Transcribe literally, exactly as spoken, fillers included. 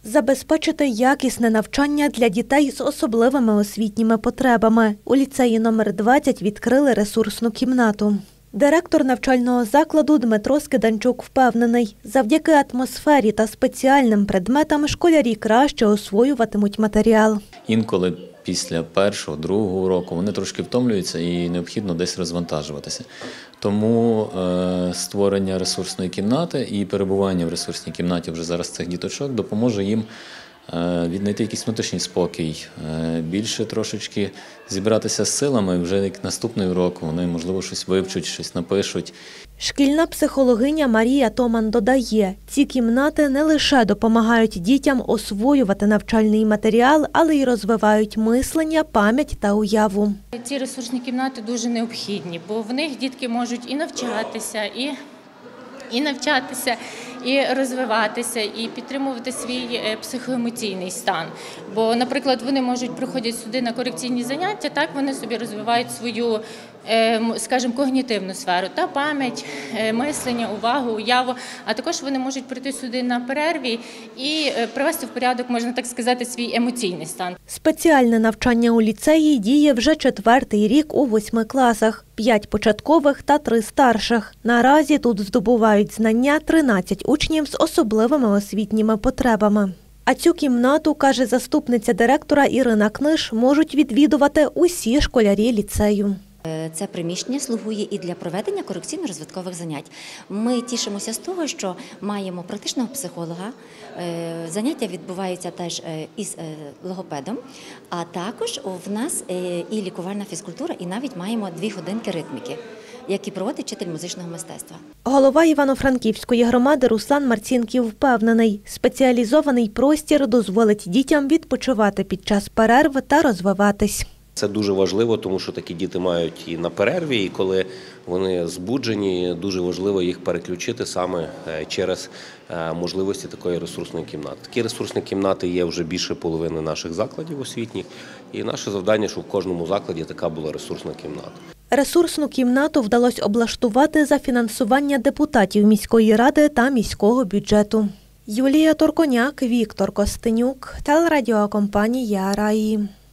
Забезпечити якісне навчання для дітей з особливими освітніми потребами. У ліцеї номер двадцять відкрили ресурсну кімнату. Директор навчального закладу Дмитро Скиданчук впевнений, завдяки атмосфері та спеціальним предметам школярі краще освоюватимуть матеріал. Інколи після першого, другого року вони трошки втомлюються і необхідно десь розвантажуватися. Тому е, створення ресурсної кімнати і перебування в ресурсній кімнаті вже зараз цих діточок допоможе їм е, віднайти якийсь внутрішній спокій, е, більше трошечки зібратися з силами, вже як наступний урок вони, можливо, щось вивчать, щось напишуть. Шкільна психологиня Марія Томан додає, ці кімнати не лише допомагають дітям освоювати навчальний матеріал, але й розвивають мислення, пам'ять та уяву. Ці ресурсні кімнати дуже необхідні, бо в них дітки можуть і навчатися, і, і навчатися, і розвиватися, і підтримувати свій психоемоційний стан. Бо, наприклад, вони можуть приходять сюди на корекційні заняття, так вони собі розвивають свою, скажімо, когнітивну сферу, та пам'ять, мислення, увагу, уяву, а також вони можуть прийти сюди на перерві і привести в порядок, можна так сказати, свій емоційний стан. Спеціальне навчання у ліцеї діє вже четвертий рік у восьми класах, п'ять початкових та три старших. Наразі тут здобувають знання тринадцять учнів з особливими освітніми потребами. А цю кімнату, каже заступниця директора Ірина Книж, можуть відвідувати усі школярі ліцею. Це приміщення слугує і для проведення корекційно-розвиткових занять. Ми тішимося з того, що маємо практичного психолога, заняття відбуваються теж із логопедом, а також в нас і лікувальна фізкультура, і навіть маємо дві годинки ритміки, які проводить вчитель музичного мистецтва. Голова Івано-Франківської громади Руслан Марцінків впевнений, спеціалізований простір дозволить дітям відпочивати під час перерв та розвиватись. Це дуже важливо, тому що такі діти мають і на перерві, і коли вони збуджені, дуже важливо їх переключити саме через можливості такої ресурсної кімнати. Такі ресурсні кімнати є вже більше половини наших закладів освітніх, і наше завдання, щоб в кожному закладі така була ресурсна кімната. Ресурсну кімнату вдалося облаштувати за фінансування депутатів міської ради та міського бюджету. Юлія Торконяк, Віктор Костенюк, телерадіокомпанія «Раї».